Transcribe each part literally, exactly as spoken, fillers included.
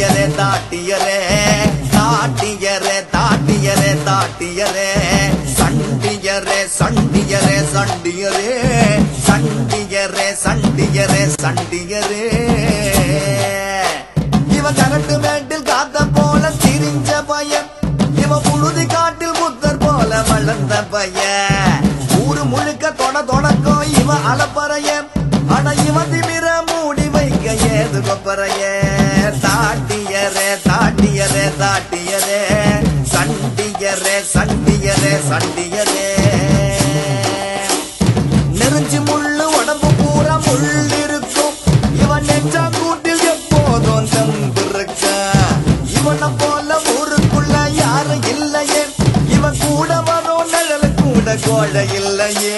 தாட்டியரே தாட்டியரே தாட்டியரே தாட்டியரே தாட்டியரே சண்டியரே சண்டியரே சண்டியரே சண்டியரே சண்டியரே சண்டியரே இவன் கரட்டு மேட்டில் காத்த போல திரிஞ்ச பையன் இவன் புழுதி காட்டில் புத்தர் போல வளர்ந்த பையன் ஊரு முழுக்க தொட தொடக்கம் இவன் அலப்பறைய ஆனா இவன் திமிர மூடி வைக்க ஏது கொப்பறைய தாட்டியரே தாட்டியரே தாட்டியரே சண்டியரே சண்டியரே சண்டியரே நெருஞ்சி முள்ளு உடம்பு பூரா முள் இருக்கும் இவன் நெஞ்சா கூட்டில் எப்போதும் தம்பிருக்க இவனை போல ஊருக்குள்ள யாரும் இல்லையே இவன் கூட வரும் நிழல் கூட கோழை இல்லையே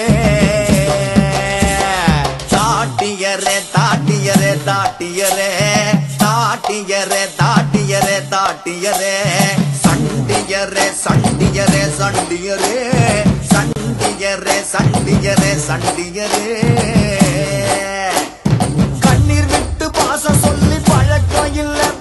தாட்டியரே தாட்டியரே தாட்டியரே தாட்டியரே தாட்டியரே தாட்டியரே சண்டியரே சண்டியரே சண்டியரே சண்டியரே சண்டியரே சண்டியரே கண்ணீர் விட்டு பாசம் சொல்லி பழக்கம் இல்ல